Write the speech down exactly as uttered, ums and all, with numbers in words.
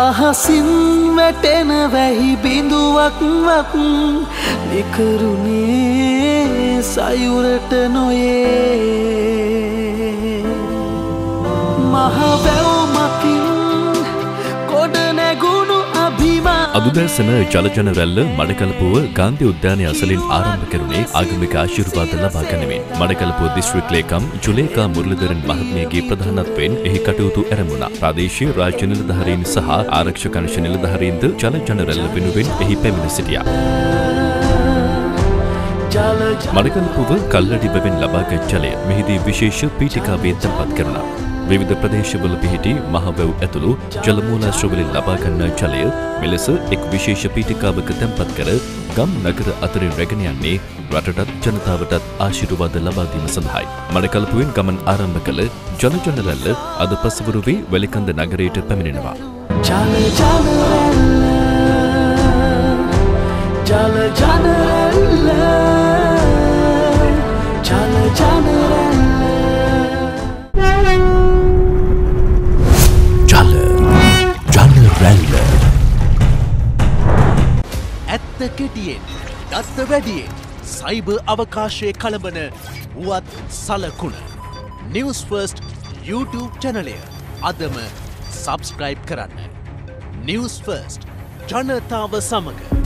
අහසින් වැටෙන වැහි බිඳුවක් වක් නිකරුණේ සයුරට නොයේ මහ වැව් මකින් ගොඩ නැගුණු අභිමාන අදුදැසන ජලජන රැල්ල මඩකලපුව ගාන්ධි උද්‍යානය අසලින් ආරම්භ කෙරුණේ ආගමික ආශිර්වාද ලබා ගැනීමෙන්. මඩකලපුව දිස්ත්‍රික් ලේකම් ජුලේකා මුරලිදරන් මහත්මියගේ ප්‍රධානත්වයෙන් එහි කටයුතු ආරම්භුණා. ප්‍රාදේශීය රාජ්‍ය නිලධාරීන් සහ ආරක්ෂක අංශ නිලධාරීන්ද ජලජන රැල්ල වෙනුවෙන් එහි පැමිණ සිටියා. මඩකලපුව කල්ලඩි බැවින් ලබාගත් ජලය මෙහිදී විශේෂ පීඨිකාවේ තැන්පත් කෙරුණා. විවිධ ප්‍රදේශවල පිහිටි මහවැව් ඇතුළු ජලමූලාශ්‍රවලින් ලබා ගන්නා ජලය මෙලෙස එක් විශේෂ පීඨිකාවක තැන්පත් කර ගම් නගර අතරින් රැගෙන යන්නේ රටටත් ජනතාවටත් ආශිර්වාද ලබා දීම සඳහායි. මඩකලපුවෙන් ගමන් ආරම්භ කළ ජලජන රැල්ල අද පසුවරුවේ වැලිකන්ද නගරයට පැමිණෙනවා. ජල ජන රැල්ල ජල ජන රැල්ල ජල ජන රැල්ල ඇත්ත කෙටියෙන් දත්ත වැඩියෙන් සයිබර් අවකාශයේ කළඹන වුවත් සලකුණ Newsfirst YouTube චැනලය අදම සබ්ස්ක්‍රයිබ් කරන්න. Newsfirst ජනතාව සමග